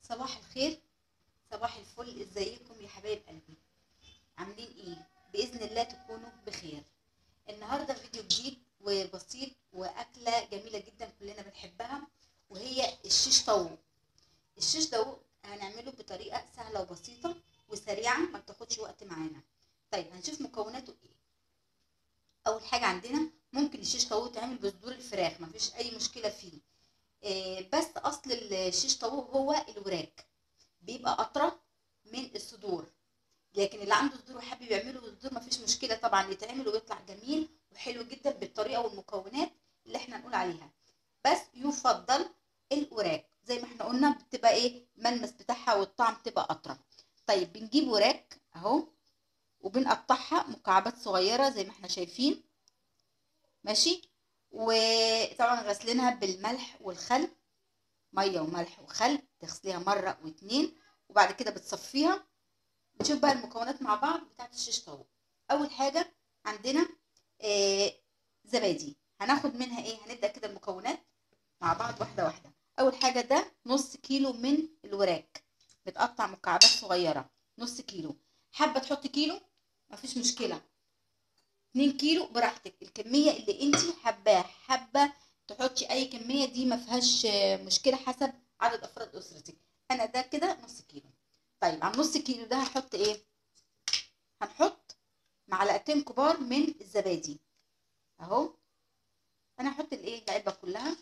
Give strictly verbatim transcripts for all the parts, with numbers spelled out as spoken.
صباح الخير، صباح الفل. ازيكم يا حبايب قلبي؟ عاملين ايه؟ باذن الله تكونوا بخير. النهارده فيديو جديد وبسيط واكله جميله جدا كلنا بنحبها، وهي الشيش طاووق. الشيش طاووق هنعمله بطريقه سهله وبسيطه وسريعه، ما بتاخدش وقت معانا. طيب هنشوف مكوناته ايه. اول حاجه عندنا ممكن الشيش طاووق يتعمل بصدور الفراخ، مفيش اي مشكله فيه. إيه بس اصل الشيش طاووق هو الوراك، بيبقى اطرى من الصدور. لكن اللي عنده صدور وحابب يعمله بالصدور مفيش مشكله طبعا، يتعمل ويطلع جميل وحلو جدا بالطريقه والمكونات اللي احنا نقول عليها. بس يفضل الوراك زي ما احنا قلنا، بتبقى ايه الملمس بتاعها والطعم بتبقى اطرى. طيب بنجيب وراك اهو، وبنقطعها مكعبات صغيره زي ما احنا شايفين. ماشي. وطبعا غسلينها بالملح والخل، ميه وملح وخل، تغسليها مره واتنين وبعد كده بتصفيها. نشوف بقى المكونات مع بعض بتاعت الشيش طاووق. اول حاجه عندنا آه زبادي، هناخد منها ايه. هنبدا كده المكونات مع بعض واحده واحده. اول حاجه ده نص كيلو من الوراك، بتقطع مكعبات صغيره. نص كيلو، حابه تحطي كيلو مفيش مشكله، اتنين كيلو براحتك، الكميه اللي انت حباها. حابه تحطي اي كميه دي ما فيهاش مشكله، حسب عدد افراد اسرتك. انا ده كده نص كيلو. طيب على النص كيلو ده هحط ايه؟ هنحط معلقتين كبار من الزبادي اهو. انا هحط الايه العلبه كلها،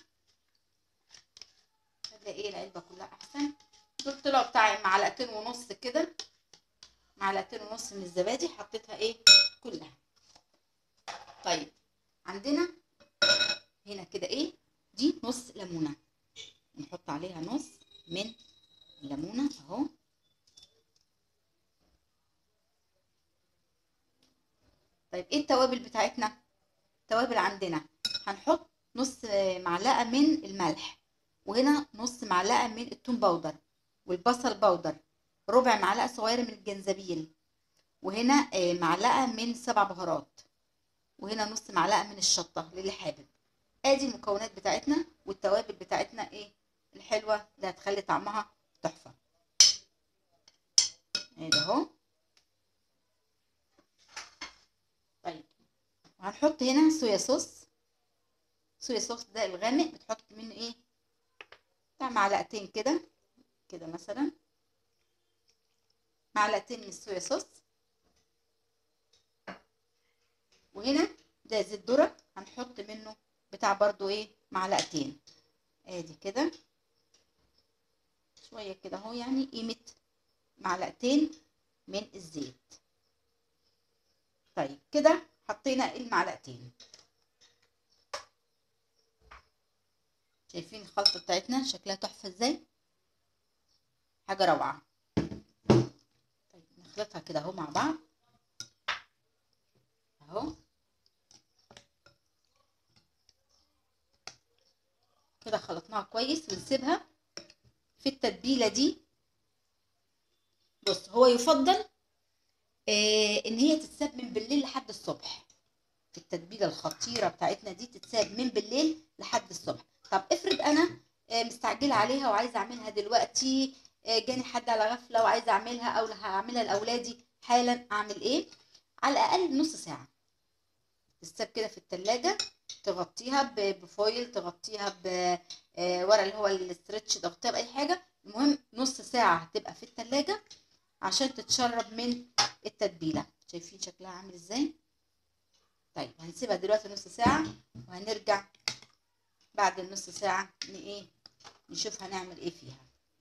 خلي ايه العلبه كلها احسن. دول طلعوا بتاعي معلقتين ونص كده، معلقتين ونص من الزبادي حطيتها ايه كلها. طيب عندنا هنا كده ايه، دي نص ليمونه، نحط عليها نص من الليمونه اهو. طيب ايه التوابل بتاعتنا؟ التوابل عندنا هنحط نص معلقه من الملح، وهنا نص معلقه من الثوم باودر والبصل باودر، ربع معلقه صغيره من الجنزبيل، وهنا معلقه من سبع بهارات، وهنا نص معلقه من الشطه للي حابب. ادي المكونات بتاعتنا والتوابل بتاعتنا ايه الحلوه اللي هتخلي طعمها تحفه. ادي اهو. طيب وهنحط هنا صويا صوص. صويا صوص ده الغامق، بتحط منه ايه بتاع معلقتين كده، كده مثلا معلقتين من الصويا صوص. وهنا ده زيت ذرة، هنحط منه بتاع برضو ايه معلقتين. ادي كده شويه كده اهو، يعني قيمه معلقتين من الزيت. طيب كده حطينا المعلقتين. شايفين الخلطه بتاعتنا شكلها تحفه ازاي، حاجه روعه. طيب نخلطها كده اهو مع بعض اهو. كده خلطناها كويس ونسيبها في التتبيله دي. بص هو يفضل آه ان هي تتساب من بالليل لحد الصبح. في التتبيله الخطيره بتاعتنا دي تتساب من بالليل لحد الصبح. طب افرض انا آه مستعجله عليها وعايزه اعملها دلوقتي، آه جاني حد على غفله وعايزه اعملها او هعملها لاولادي حالا، اعمل ايه؟ على الاقل نص ساعه تتساب كده في التلاجة، تغطيها بفويل، تغطيها بورق اللي هو الاسترتش، تغطيها باي حاجه. المهم نص ساعه هتبقى في التلاجة عشان تتشرب من التتبيله. شايفين شكلها عامل ازاي؟ طيب هنسيبها دلوقتي نص ساعه وهنرجع بعد النص ساعه ن ايه نشوف هنعمل ايه فيها.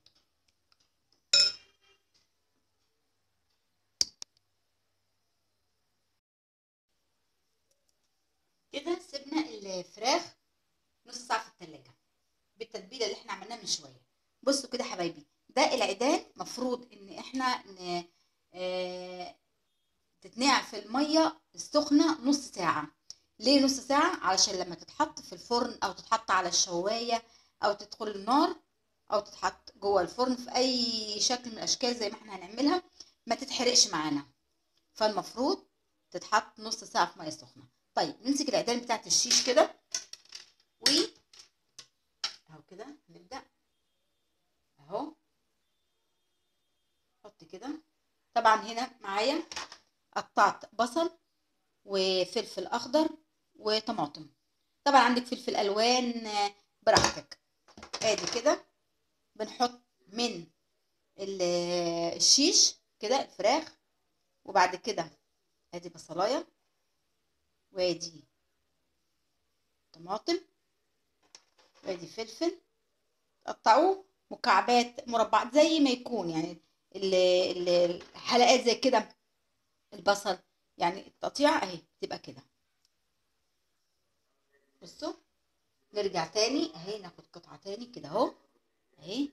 كده سيبنا الفراخ نص ساعه في التلاجة بالتتبيله اللي احنا عملناها من شويه. بصوا كده حبايبي، ده العيدان مفروض ان احنا ن... آه... تتنقع في الميه السخنه نص ساعه. ليه نص ساعه؟ علشان لما تتحط في الفرن او تتحط على الشوايه او تدخل النار او تتحط جوه الفرن في اي شكل من الاشكال زي ما احنا هنعملها، ما تتحرقش معانا. فالمفروض تتحط نص ساعه في ميه سخنه. طيب نمسك العيدان بتاعت الشيش كده و اهو كده نبدا اهو. كده. طبعا هنا معايا قطعت بصل وفلفل اخضر وطماطم. طبعا عندك فلفل الوان براحتك. ادي كده بنحط من الشيش كده الفراخ، وبعد كده ادي بصلايه وادي طماطم وادي فلفل، قطعوه مكعبات مربعات زي ما يكون، يعني الحلقات زي كده البصل، يعني التقطيع اهي تبقى كده. بصوا نرجع تاني اهي، ناخد قطعه تاني كده اهو اهي،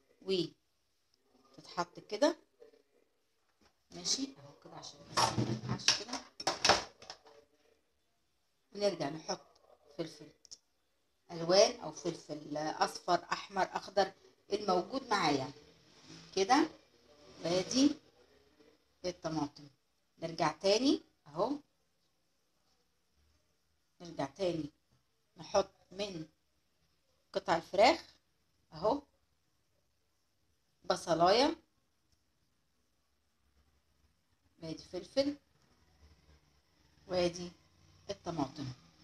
وتتحط كده ماشي اهو كده عشان بس ما ينفعش كده. ونرجع نحط فلفل الوان او فلفل اصفر احمر اخضر الموجود معايا كده، وادي الطماطم. نرجع تاني اهو، نرجع تاني نحط من قطع الفراخ اهو بصلايه وادي فلفل وادي الطماطم.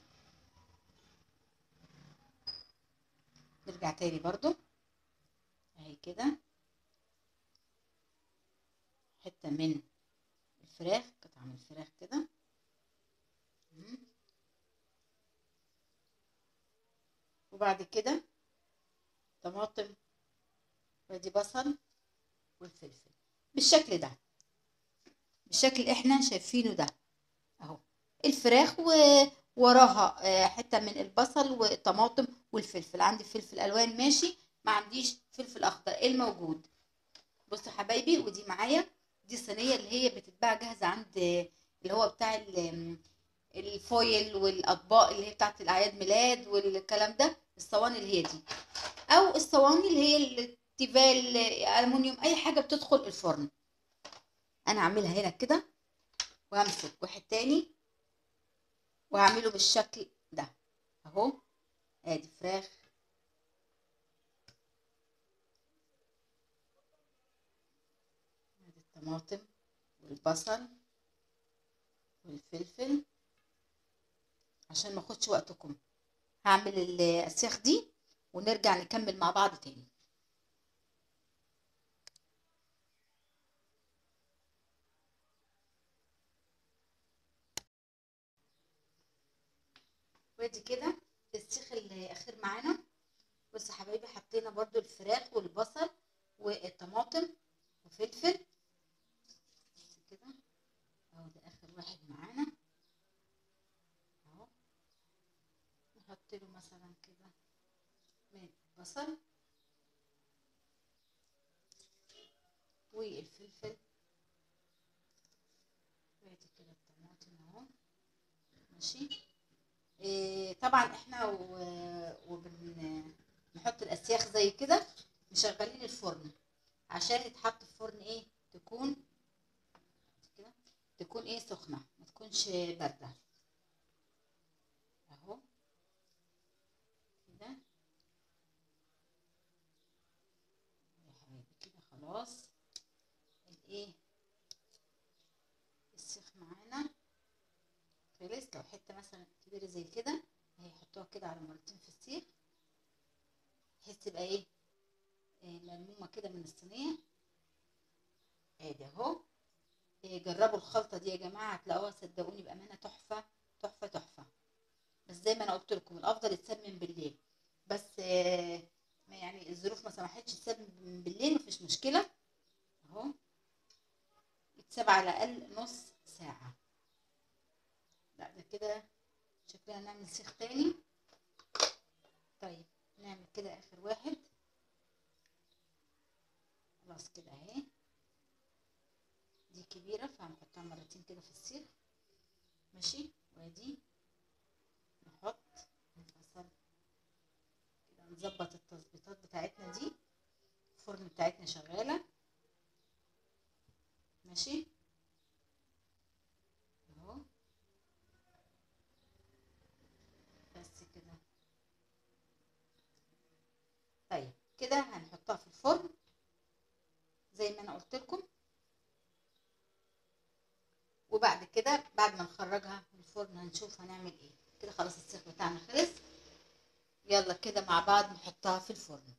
نرجع تاني برضو اهي كده حته من الفراخ، قطعه من الفراخ كده، وبعد كده طماطم وادي بصل والفلفل بالشكل ده، بالشكل اللي احنا شايفينه ده اهو. الفراخ ووراها حته من البصل والطماطم والفلفل. عندي فلفل الوان ماشي، ما عنديش فلفل اخضر الموجود. بصوا حبايبي، ودي معايا دي صينيه اللي هي بتتباع جاهزه عند اللي هو بتاع الفويل والاطباق اللي هي بتاعت الاعياد ميلاد والكلام ده، الصواني اللي هي دي، او الصواني اللي هي التيفال المونيوم، اي حاجه بتدخل الفرن. انا هعملها هنا كده وهمسك واحد تاني وهعمله بالشكل ده اهو. ادي فراخ ادي الطماطم والبصل والفلفل. عشان ما اخدش وقتكم هعمل الاسياخ دي ونرجع نكمل مع بعض تاني. وادي كده السيخ الاخير معانا. بصوا حبايبي حطينا برضو الفراخ والبصل والطماطم وفلفل كده اهو. ده اخر واحد معانا اهو. نحط له مثلا كده من البصل والفلفل وادي كده الطماطم اهو ماشي. إيه طبعا احنا وبنحط الاسياخ زي كده مشغلين الفرن عشان يتحط في فرن ايه، تكون كده تكون ايه سخنه، ما تكونش بارده اهو كده يا حبايبي. كده خلاص الايه السيخ معانا خلص. لو حته مثلا كبيره زي كده هيحطوها كده على مرتين في السيخ بحيث تبقى ايه, إيه ملمومه كده من الصينيه. ادي اهو. إيه جربوا الخلطه دي يا جماعه هتلاقوها صدقوني بامانه تحفه تحفه تحفه. بس زي ما انا قلت لكم الافضل يتسمن بالليل، بس إيه يعني الظروف ما سمحتش تسمن بالليل مفيش مشكله اهو. يتساب على الاقل نص ساعه. لا ده كده شكلنا نعمل سيخ تاني. طيب نعمل كده اخر واحد خلاص كده اهي. دي كبيره فهنحطها مرتين كده في السيخ ماشي. وادي نحط البصل كده، نظبط التظبيطات بتاعتنا دي. الفرن بتاعتنا شغاله ماشي اهو. بس كده. طيب كده هنحطها في الفرن زي ما انا قلت لكم الفرن هنشوف هنعمل ايه. كده خلاص السيخ بتاعنا خلص. يلا كده مع بعض نحطها في الفرن.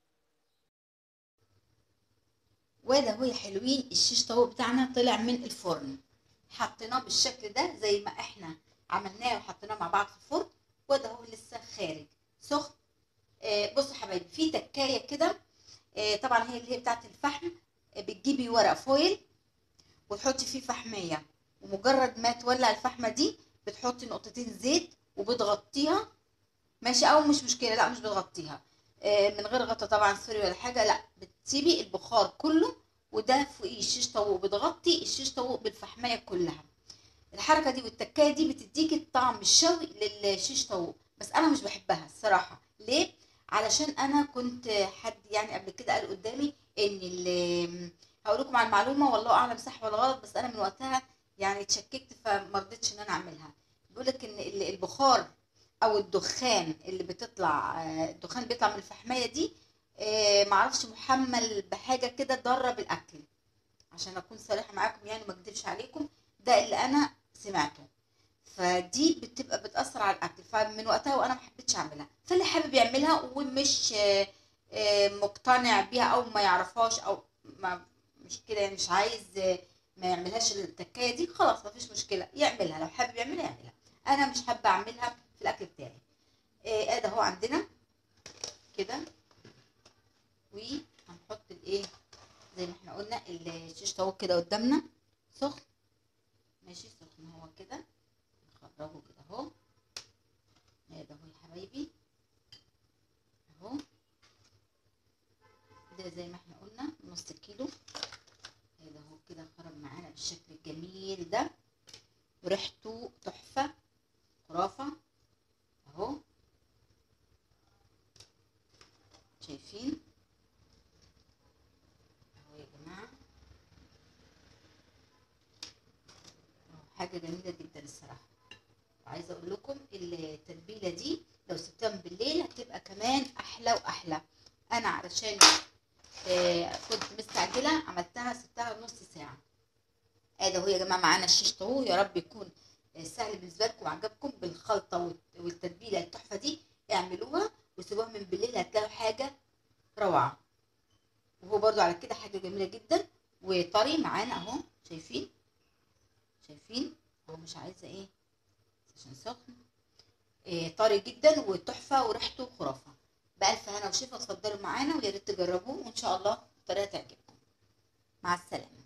وده هو يا حلوين الشيش طاووق بتاعنا طلع من الفرن. حطيناه بالشكل ده زي ما احنا عملناه وحطيناه مع بعض في الفرن. وده هو لسه خارج سخن. آه بصوا حبايبي، في تكايه كده آه طبعا هي اللي هي بتاعت الفحم. آه بتجيبي ورق فويل وتحطي فيه فحميه، ومجرد ما تولع الفحمه دي بتحطي نقطتين زيت وبتغطيها. ماشي، او مش مشكله، لا مش بتغطيها آه من غير غطا طبعا سوري ولا حاجه، لا بتسيبي البخار كله وده فوقيه الشيش طاووق، بتغطي الشيش طاووق بالفحميه كلها. الحركه دي والتكايه دي بتديكي الطعم الشوي للشيش طاووق، بس انا مش بحبها الصراحه. ليه؟ علشان انا كنت حد يعني قبل كده قال قدامي ان هقول لكم على المعلومه والله اعلم صح ولا غلط، بس انا من وقتها يعني اتشككت فما رضيتش ان انا اعملها. بيقول لك ان البخار او الدخان اللي بتطلع، الدخان اللي بيطلع من الفحميه دي معرفش محمل بحاجه كده ضاره بالاكل. عشان اكون صريحه معاكم يعني ما اكذبش عليكم، ده اللي انا سمعته. فدي بتبقى بتاثر على الاكل، فمن وقتها وانا ما حبيتش اعملها. فاللي حابب يعملها ومش مقتنع بيها او ما يعرفهاش او ما مش كده يعني مش عايز ما يعملهاش التكايه دي، خلاص ما فيش مشكله يعملها. لو حابب يعملها يعملها، انا مش حابه اعملها في الاكل بتاعي. ادي اهو عندنا كده، وهنحط الايه زي ما احنا قلنا الشيش طاووق كده قدامنا سخن. ماشي سخن هو كده، نخرجه كده اهو. ده اهو يا حبايبي اهو، ده زي ما احنا قلنا نص كيلو. ده اهو كده خرج معانا بالشكل الجميل ده، وريحته تحفه خرافه اهو. شايفين اهو يا جماعه، حاجه جميله جدا الصراحه. وعايزه اقول لكم التتبيله دي لو سبتها من بالليل هتبقى كمان احلى واحلى. انا علشان آه كنت مستعجله عملتها سبتها نص ساعه. ادي اهو يا جماعه معانا الشيش طاووق. يا رب يكون سهل بالنسبه لكم وعجبكم بالخلطه والتتبيله التحفه دي. اعملوها وسيبوها من بالليل هتلاقوا حاجه روعه. وهو برضو على كده حاجه جميله جدا وطري معانا اهو. شايفين شايفين اهو، مش عايزه ايه عشان سخن. إيه طري جدا وتحفه وريحته خرافه. بألف هنا وشفا. اتفضلوا معانا ويا ريت تجربوه وان شاء الله الطريقه تعجبكم. مع السلامه.